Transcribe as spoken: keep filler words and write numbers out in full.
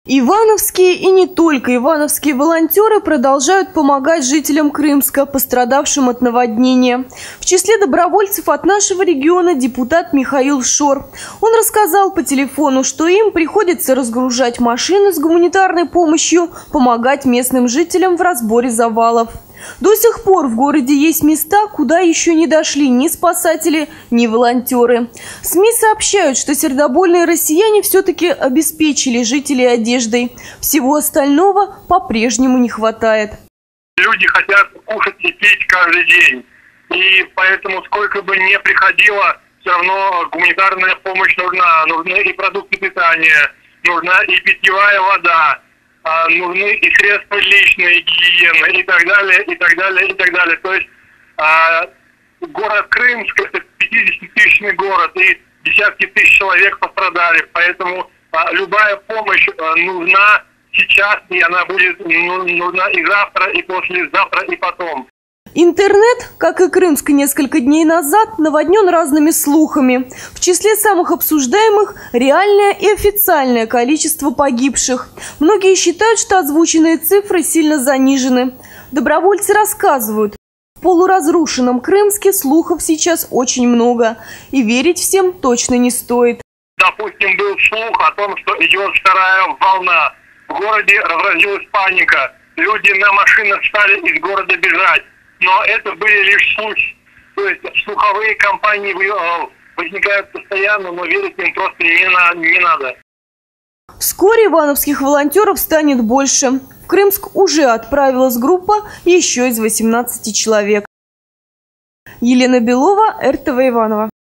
Ивановские и не только ивановские волонтеры продолжают помогать жителям Крымска, пострадавшим от наводнения. В числе добровольцев от нашего региона депутат Михаил Шор. Он рассказал по телефону, что им приходится разгружать машины с гуманитарной помощью, помогать местным жителям в разборе завалов. До сих пор в городе есть места, куда еще не дошли ни спасатели, ни волонтеры. СМИ сообщают, что сердобольные россияне все-таки обеспечили жителей одеждой. Всего остального по-прежнему не хватает. Люди хотят кушать и пить каждый день. И поэтому, сколько бы ни приходило, все равно гуманитарная помощь нужна. Нужны и продукты питания, нужна и питьевая вода. Нужны и средства личной гигиены, и так далее, и так далее, и так далее. То есть а, город Крымск – это пятидесятитысячный город, и десятки тысяч человек пострадали. Поэтому а, любая помощь а, нужна сейчас, и она будет ну, нужна и завтра, и послезавтра, и потом. Интернет, как и Крымск несколько дней назад, наводнен разными слухами. В числе самых обсуждаемых – реальное и официальное количество погибших. Многие считают, что озвученные цифры сильно занижены. Добровольцы рассказывают, в полуразрушенном Крымске слухов сейчас очень много. И верить всем точно не стоит. Допустим, был слух о том, что идет вторая волна. В городе разразилась паника. Люди на машинах стали из города бежать. Но это были лишь слухи. То есть слуховые кампании возникают постоянно, но верить им просто не, на, не надо. Вскоре ивановских волонтеров станет больше. В Крымск уже отправилась группа еще из восемнадцати человек. Елена Белова, эр тэ вэ Иваново.